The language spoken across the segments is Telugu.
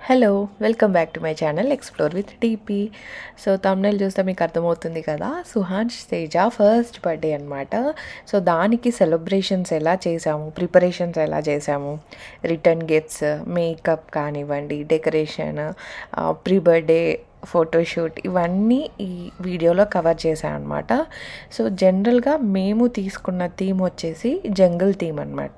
Hello welcome back to my channel explore with TP. So thumbnail చూస్తే మీకు అర్థమవుతుంది కదా, సుహాన్స్ తేజ ఫస్ట్ బర్త్డే అనమాట. సో దానికి సెలబ్రేషన్స్ ఎలా చేసాము, ప్రిపరేషన్స్ ఎలా చేసాము, రిటర్న్ గిఫ్ట్స్, మేకప్ కానివ్వండి, డెకరేషన్, ప్రీ బర్త్డే ఫోటోషూట్, ఇవన్నీ ఈ వీడియోలో కవర్ చేశాను అనమాట. సో జనరల్గా మేము తీసుకున్న థీమ్ వచ్చేసి జంగిల్ థీమ్ అనమాట.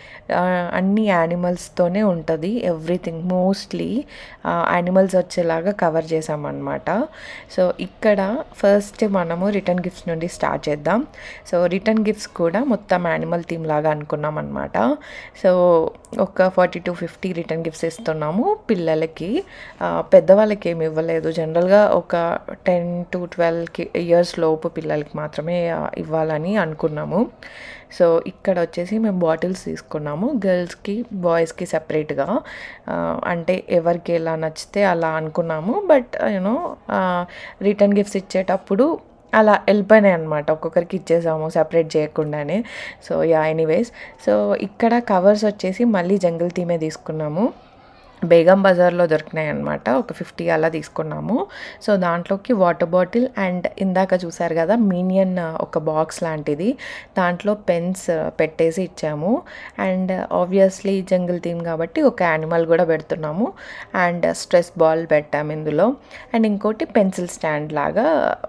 అన్ని యానిమల్స్తోనే ఉంటుంది, ఎవ్రీథింగ్ మోస్ట్లీ యానిమల్స్ వచ్చేలాగా కవర్ చేసామన్నమాట. సో ఇక్కడ ఫస్ట్ మనము రిటర్న్ గిఫ్ట్స్ నుండి స్టార్ట్ చేద్దాం. సో రిటర్న్ గిఫ్ట్స్ కూడా మొత్తం యానిమల్ థీమ్ లాగా అనుకున్నాం అనమాట. సో ఒక 40 to 50 రిటర్న్ గిఫ్ట్స్ ఇస్తున్నాము పిల్లలకి. పెద్దవాళ్ళకి ఏమి ఇవ్వలేదు, జనరల్గా ఒక 10 to 12 ఇయర్స్ లోపు పిల్లలకి మాత్రమే ఇవ్వాలని అనుకున్నాము. సో ఇక్కడ వచ్చేసి మేము బాటిల్స్ తీసుకున్నాము, గర్ల్స్కి బాయ్స్కి సపరేట్గా. అంటే ఎవరికి ఎలా నచ్చితే అలా అనుకున్నాము. బట్ యూనో రిటర్న్ గిఫ్ట్స్ ఇచ్చేటప్పుడు అలా వెళ్ళిపోయినాయి అనమాట, ఒక్కొక్కరికి ఇచ్చేసాము సపరేట్ చేయకుండానే. సో ఎనీవేస్, సో ఇక్కడ కవర్స్ వచ్చేసి మళ్ళీ జంగిల్ థీమే తీసుకున్నాము. బేగం బజార్లో దొరికినాయి అనమాట, ఒక 50 అలా తీసుకున్నాము. సో దాంట్లోకి వాటర్ బాటిల్ అండ్ ఇందాక చూసారు కదా మినియన్ ఒక బాక్స్ లాంటిది, దాంట్లో పెన్స్ పెట్టేసి ఇచ్చాము. అండ్ ఆబ్వియస్లీ జంగిల్ థీమ్ కాబట్టి ఒక యానిమల్ కూడా పెడుతున్నాము. అండ్ స్ట్రెస్ బాల్ పెట్టాము ఇందులో. అండ్ ఇంకోటి పెన్సిల్ స్టాండ్ లాగా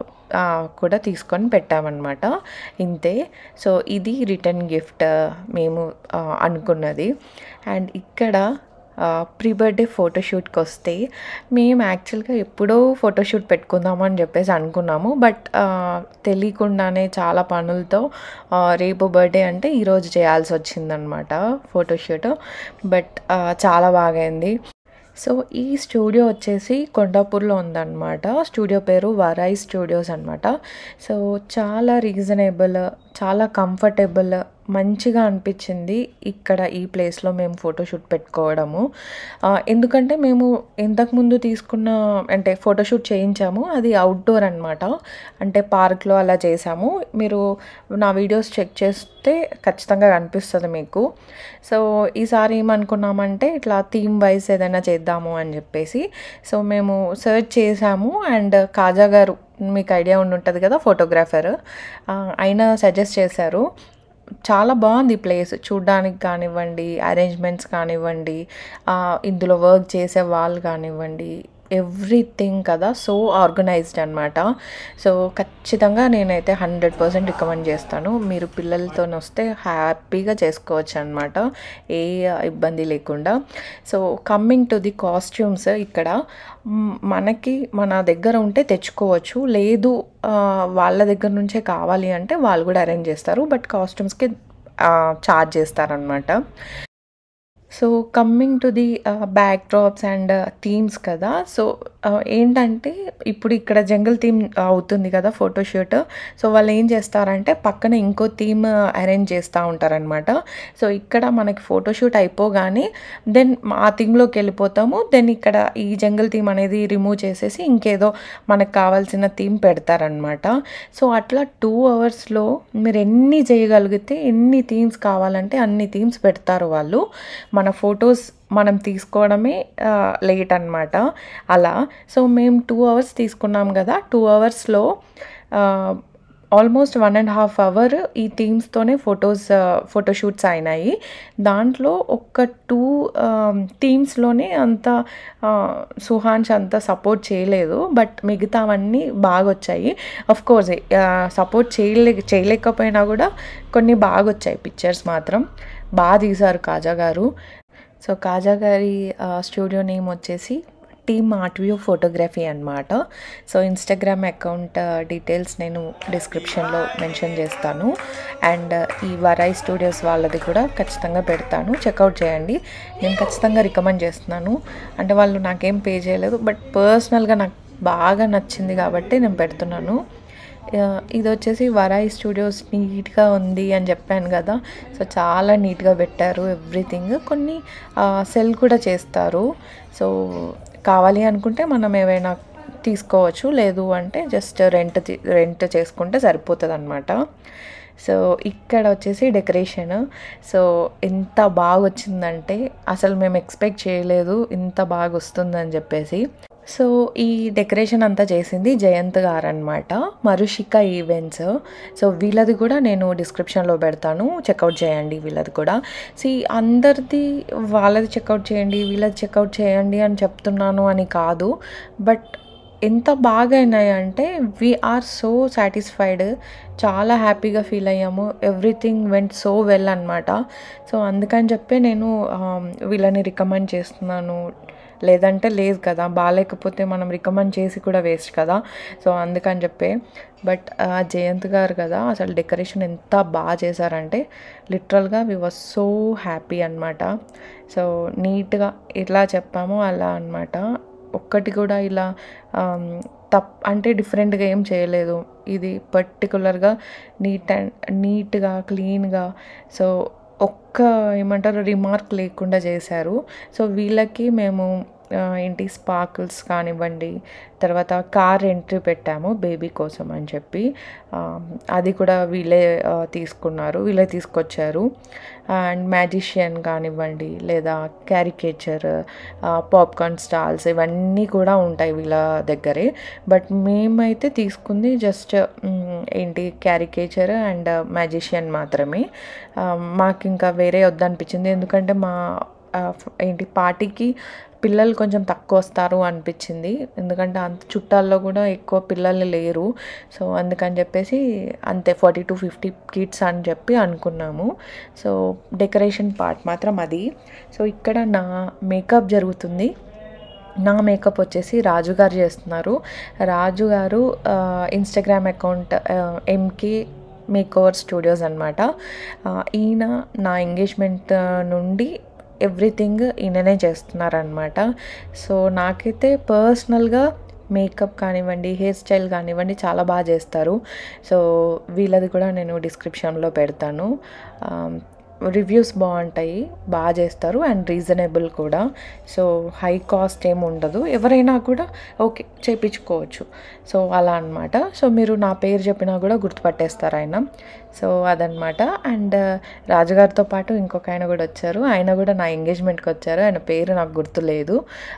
కూడా తీసుకొని పెట్టామన్నమాట. ఇంతే. సో ఇది రిటర్న్ గిఫ్ట్ మేము అనుకున్నది. అండ్ ఇక్కడ ప్రీ బర్త్డే ఫోటోషూట్కి వస్తే మేము యాక్చువల్గా ఎప్పుడో ఫోటోషూట్ పెట్టుకుందామని చెప్పేసి అనుకున్నాము. బట్ తెలియకుండానే చాలా పనులతో రేపు బర్త్డే అంటే ఈరోజు చేయాల్సి వచ్చిందనమాట ఫోటోషూట్. బట్ చాలా బాగైంది. సో ఈ స్టూడియో వచ్చేసి కొండాపూర్లో ఉందన్నమాట. స్టూడియో పేరు వరాయి స్టూడియోస్ అనమాట. సో చాలా రీజనబుల్, చాలా కంఫర్టబుల్, మంచిగా అనిపించింది ఇక్కడ ఈ ప్లేస్లో మేము ఫోటోషూట్ పెట్టుకోవడము. ఎందుకంటే మేము ఇంతకుముందు తీసుకున్న అంటే ఫోటోషూట్ చేయించాము, అది అవుట్డోర్ అనమాట. అంటే పార్క్లో అలా చేసాము. మీరు నా వీడియోస్ చెక్ చేస్తే ఖచ్చితంగా కనిపిస్తుంది మీకు. సో ఈసారి ఏమనుకున్నామంటే ఇట్లా థీమ్ వైజ్ ఏదైనా చేద్దాము అని చెప్పేసి సో మేము సర్చ్ చేసాము. అండ్ కాజా గారు, మీకు ఐడియా ఉంటుంది కదా, ఫోటోగ్రాఫర్, ఆయన సజెస్ట్ చేశారు. చాలా బాగుంది ప్లేస్ చూడ్డానికి కానివ్వండి, అరేంజ్మెంట్స్ కానివ్వండి, ఇందులో వర్క్ చేసే వాళ్ళు కానివ్వండి, ఎవ్రీథింగ్ కదా, సో ఆర్గనైజ్డ్ అనమాట. సో ఖచ్చితంగా నేనైతే 100% రికమెండ్ చేస్తాను. మీరు పిల్లలతో వస్తే హ్యాపీగా చేసుకోవచ్చు అనమాట, ఏ ఇబ్బంది లేకుండా. So coming to the costumes, ఇక్కడ మనకి మన దగ్గర ఉంటే తెచ్చుకోవచ్చు, లేదు వాళ్ళ దగ్గర నుంచే కావాలి అంటే వాళ్ళు కూడా అరేంజ్ చేస్తారు. బట్ కాస్ట్యూమ్స్కి ఛార్జ్ చేస్తారనమాట. So coming to the backdrops and themes కదా. సో ఏంటంటే ఇప్పుడు ఇక్కడ జంగిల్ థీమ్ అవుతుంది కదా ఫోటోషూట్. సో వాళ్ళు ఏం చేస్తారంటే పక్కన ఇంకో థీమ్ అరేంజ్ చేస్తూ ఉంటారనమాట. సో ఇక్కడ మనకి ఫోటోషూట్ అయిపోగానే దెన్ ఆ థీమ్లోకి వెళ్ళిపోతాము. దెన్ ఇక్కడ ఈ జంగిల్ థీమ్ అనేది రిమూవ్ చేసేసి ఇంకేదో మనకు కావాల్సిన థీమ్ పెడతారనమాట. సో అట్లా 2 అవర్స్లో మీరు ఎన్ని చేయగలిగితే, ఎన్ని థీమ్స్ కావాలంటే అన్ని థీమ్స్ పెడతారు వాళ్ళు. మన ఫొటోస్ మనం తీసుకోవడమే లేట్ అనమాట అలా. సో మేము 2 అవర్స్ తీసుకున్నాం కదా, 2 అవర్స్లో ఆల్మోస్ట్ 1.5 అవర్ ఈ థీమ్స్తోనే ఫోటోషూట్స్ అయినాయి. దాంట్లో ఒక 2 థీమ్స్లోనే అంత సుహాన్స్ అంత సపోర్ట్ చేయలేదు. బట్ మిగతావన్నీ బాగా వచ్చాయి. అఫ్కోర్స్ సపోర్ట్ చేయలేకపోయినా కూడా కొన్ని బాగా వచ్చాయి. పిక్చర్స్ మాత్రం బాగా తీశారు కాజా గారు. సో కాజా గారి స్టూడియో నేమ్ వచ్చేసి టీమ్ ఆర్ట్ వ్యూ ఫోటోగ్రఫీ అనమాట. సో ఇన్స్టాగ్రామ్ అకౌంట్ డీటెయిల్స్ నేను డిస్క్రిప్షన్లో మెన్షన్ చేస్తాను. అండ్ ఈ వరాయి స్టూడియోస్ వాళ్ళది కూడా ఖచ్చితంగా పెడతాను, చెక్అవుట్ చేయండి. నేను ఖచ్చితంగా రికమెండ్ చేస్తున్నాను. అంటే వాళ్ళు నాకేం పే చేయలేదు, బట్ పర్సనల్గా నాకు బాగా నచ్చింది కాబట్టి నేను పెడుతున్నాను. ఇది వచ్చేసి వరాయి స్టూడియోస్ నీట్గా ఉంది అని చెప్పాను కదా. సో చాలా నీట్గా పెట్టారు ఎవ్రీథింగ్. కొన్ని సెల్ కూడా చేస్తారు. సో కావాలి అనుకుంటే మనం ఏవైనా తీసుకోవచ్చు, లేదు అంటే జస్ట్ రెంట్ చేసుకుంటే సరిపోతుంది అనమాట. సో ఇక్కడ వచ్చేసి డెకరేషన్. సో ఎంత బాగా వచ్చిందంటే అసలు మేము ఎక్స్పెక్ట్ చేయలేదు ఇంత బాగా వస్తుందని చెప్పేసి. సో ఈ డెకరేషన్ అంతా చేసింది జయంత్ గారు అనమాట, మరుషిక ఈవెంట్స్. సో వీళ్ళది కూడా నేను డిస్క్రిప్షన్లో పెడతాను, చెక్అవుట్ చేయండి వీళ్ళది కూడా. అందరిది వాళ్ళది చెక్అవుట్ చేయండి వీళ్ళది చెక్అవుట్ చేయండి అని చెప్తున్నాను అని కాదు, బట్ ఎంత బాగా అయినాయంటే వీఆర్ సో సాటిస్ఫైడ్, చాలా హ్యాపీగా ఫీల్ అయ్యాము. ఎవ్రీథింగ్ వెంట్ సో వెల్ అనమాట. సో అందుకని చెప్పి నేను వీళ్ళని రికమెండ్ చేస్తున్నాను, లేదంటే లేదు కదా, బాగాలేకపోతే మనం రికమెండ్ చేసి కూడా వేస్ట్ కదా. సో అందుకని చెప్పే. బట్ జయంత్ గారు కదా అసలు డెకరేషన్ ఎంత బాగా చేశారంటే లిటరల్గా వి వాజ్ సో హ్యాపీ అనమాట. సో నీట్గా ఎలా చెప్పామో అలా అనమాట. ఒక్కటి కూడా ఇలా అంటే డిఫరెంట్గా ఏం చేయలేదు. ఇది పర్టికులర్గా నీట్గా క్లీన్గా, సో ఒక్క ఏమంటారు రిమార్క్ లేకుండా చేశారు. సో వీళ్ళకి మేము ఏంటి స్పార్కిల్స్ కానివ్వండి, తర్వాత కార్ ఎంట్రీ పెట్టాము బేబీ కోసం అని చెప్పి, అది కూడా వీళ్ళే తీసుకున్నారు, వీళ్ళే తీసుకొచ్చారు. అండ్ మ్యాజిషియన్ కానివ్వండి లేదా క్యారికేచర్, పాప్కార్న్ స్టాల్స్ ఇవన్నీ కూడా ఉంటాయి వీళ్ళ దగ్గరే. బట్ మేమైతే తీసుకుంది జస్ట్ ఏంటి క్యారికేచర్ అండ్ మ్యాజిషియన్ మాత్రమే. మాకు ఇంకా వేరే వద్దనిపించింది, ఎందుకంటే మా ఏంటి పార్టీకి పిల్లలు కొంచెం తక్కువ వస్తారు అనిపించింది, ఎందుకంటే అంత చుట్టాల్లో కూడా ఎక్కువ పిల్లలు లేరు. సో అందుకని చెప్పేసి అంతే 40 to 50 కిడ్స్ అని చెప్పి అనుకున్నాము. సో డెకరేషన్ పార్ట్ మాత్రం అది. సో ఇక్కడ నా మేకప్ జరుగుతుంది. నా మేకప్ వచ్చేసి రాజు గారు చేస్తున్నారు. రాజు గారు instagram account MK makeover studios అనమాట. ఈయన నా ఎంగేజ్మెంట్ నుండి ఎవ్రీథింగ్ ఈయననే చేస్తున్నారనమాట. సో నాకైతే పర్సనల్గా మేకప్ కానివ్వండి, హెయిర్ స్టైల్ కానివ్వండి చాలా బాగా చేస్తారు. సో వీళ్ళది కూడా నేను డిస్క్రిప్షన్లో పెడతాను. రివ్యూస్ బాగుంటాయి, బాగా చేస్తారు అండ్ రీజనబుల్ కూడా. సో హై కాస్ట్ ఏమి ఉండదు, ఎవరైనా కూడా ఓకే చేయించుకోవచ్చు. సో అలా అనమాట. సో మీరు నా పేరు చెప్పినా కూడా గుర్తుపట్టేస్తారు ఆయన. సో అదనమాట. అండ్ రాజుగారితో పాటు ఇంకొక ఆయన కూడా వచ్చారు, ఆయన కూడా నా ఎంగేజ్మెంట్కి వచ్చారు, ఆయన పేరు నాకు గుర్తులేదు.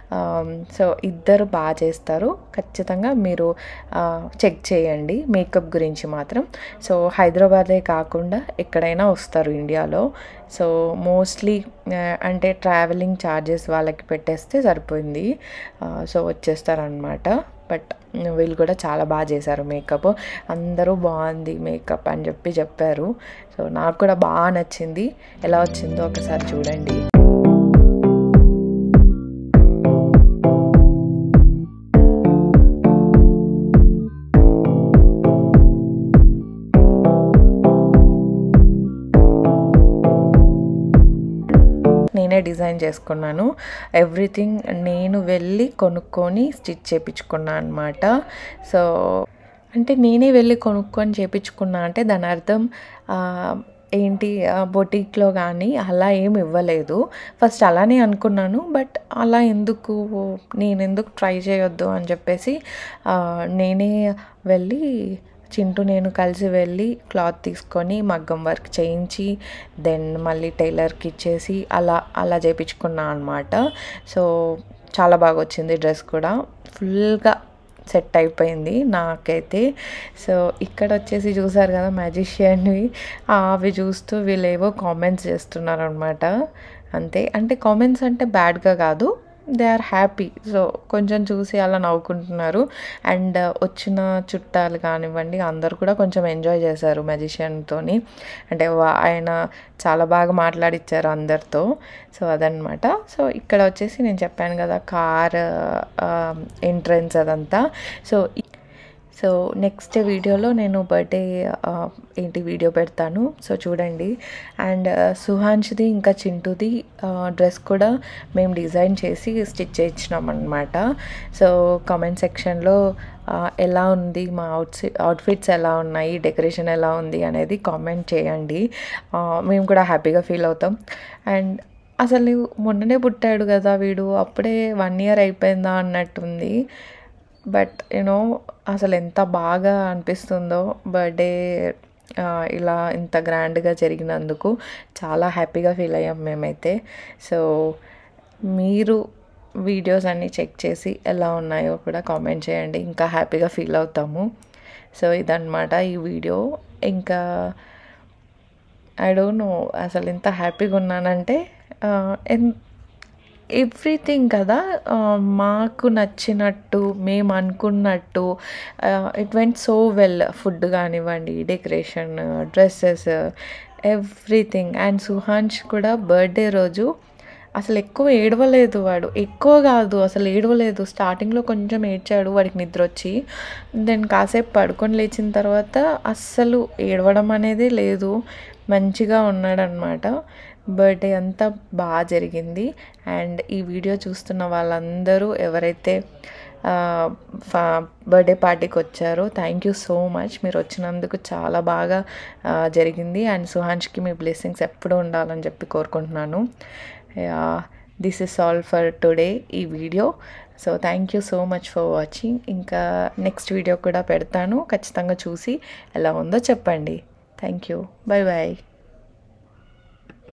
సో ఇద్దరు బాగా చేస్తారు, ఖచ్చితంగా మీరు చెక్ చేయండి మేకప్ గురించి మాత్రం. సో హైదరాబాదే కాకుండా ఎక్కడైనా వస్తారు ఇండియాలో. సో మోస్ట్లీ అంటే ట్రావెలింగ్ ఛార్జెస్ వాళ్ళకి పెట్టేస్తే సరిపోయింది, సో వచ్చేస్తారనమాట. బట్ వీళ్ళు కూడా చాలా బాగా చేశారు మేకప్, అందరూ బాగుంది మేకప్ అని చెప్పారు. సో నాకు కూడా బాగా నచ్చింది, ఎలా వచ్చిందో ఒకసారి చూడండి. నేనే డిజైన్ చేసుకున్నాను, ఎవ్రీథింగ్ నేను వెళ్ళి కొనుక్కొని స్టిచ్ చేయించుకున్నాను అనమాట. సో అంటే నేనే వెళ్ళి కొనుక్కొని చేయించుకున్నా అంటే దాని అర్థం ఏంటి బొటిక్లో కానీ అలా ఏమి ఇవ్వలేదు. ఫస్ట్ అలానే అనుకున్నాను, బట్ అలా నేను ఎందుకు ట్రై చేయొద్దు అని చెప్పేసి నేనే వెళ్ళి చింటూ నేను కలిసి వెళ్ళి క్లాత్ తీసుకొని మగ్గం వర్క్ చేయించి దెన్ మళ్ళీ టైలర్కి ఇచ్చేసి అలా చేయించుకున్నా అనమాట. సో చాలా బాగా వచ్చింది, డ్రెస్ కూడా ఫుల్గా సెట్ అయిపోయింది నాకైతే. సో ఇక్కడ వచ్చేసి చూసారు కదా మ్యాజిషియన్వి, అవి చూస్తూ వీళ్ళు ఏవో కామెంట్స్ చేస్తున్నారు అనమాట. అంతే, అంటే కామెంట్స్ అంటే బ్యాడ్గా కాదు, దే ఆర్ హ్యాపీ. సో కొంచెం చూసి అలా నవ్వుకుంటున్నారు. అండ్ వచ్చిన చుట్టాలు కానివ్వండి అందరు కూడా కొంచెం ఎంజాయ్ చేశారు మ్యాజిషియన్తో. అంటే ఆయన చాలా బాగా మాట్లాడిచ్చారు అందరితో. సో అదనమాట. సో ఇక్కడ వచ్చేసి నేను చెప్పాను కదా కార్ ఎంట్రన్స్ అదంతా. సో నెక్స్ట్ వీడియోలో నేను బర్త్డే వీడియో పెడతాను, సో చూడండి. అండ్ సుహాన్ష్ది ఇంకా చింటూది డ్రెస్ కూడా మేము డిజైన్ చేసి స్టిచ్ చేయించినాం అనమాట. సో కామెంట్ సెక్షన్లో ఎలా ఉంది మా అవుట్ఫిట్స్ ఎలా ఉన్నాయి, డెకరేషన్ ఎలా ఉంది అనేది కామెంట్ చేయండి, మేము కూడా హ్యాపీగా ఫీల్ అవుతాం. అండ్ అసలు మొన్ననే పుట్టాడు కదా వీడు, అప్పుడే 1 year అయిపోయిందా అన్నట్టుంది. బట్ అసలు ఎంత బాగా అనిపిస్తుందో బర్త్డే ఇలా ఇంత గ్రాండ్గా జరిగినందుకు చాలా హ్యాపీగా ఫీల్ అయ్యాం మేమైతే. సో మీరు వీడియోస్ అన్నీ చెక్ చేసి ఎలా ఉన్నాయో కూడా కామెంట్ చేయండి, ఇంకా హ్యాపీగా ఫీల్ అవుతాము. సో ఇదన్నమాట ఈ వీడియో. ఇంకా ఐ డోంట్ నో అసలు ఇంత హ్యాపీగా ఉన్నానంటే ఎవ్రీథింగ్ కదా, మాకు నచ్చినట్టు మేము అనుకున్నట్టు it went so well. Food కానివ్వండి, decoration, dresses, everything. And Suhansh కూడా బర్త్డే రోజు అసలు ఎక్కువ ఏడవలేదు. వాడు ఎక్కువ కాదు అసలు ఏడవలేదు. స్టార్టింగ్లో కొంచెం ఏడ్చాడు, వాడికి నిద్ర వచ్చి. దెన్ కాసేపు పడుకొని లేచిన తర్వాత అస్సలు ఏడవడం అనేది లేదు, మంచిగా ఉన్నాడనమాట. బర్త్డే అంతా బాగా జరిగింది. అండ్ ఈ వీడియో చూస్తున్న వాళ్ళందరూ ఎవరైతే బర్త్డే పార్టీకి వచ్చారో థ్యాంక్ యూ సో మచ్. మీరు వచ్చినందుకు చాలా బాగా జరిగింది. అండ్ సుహాన్ష్కి మీ బ్లెస్సింగ్స్ ఎప్పుడూ ఉండాలని చెప్పి కోరుకుంటున్నాను. This is all for today ఈ వీడియో. So thank you so much for watching. ఇంకా నెక్స్ట్ వీడియో కూడా పెడతాను, ఖచ్చితంగా చూసి ఎలా ఉందో చెప్పండి. Thank you. Bye bye.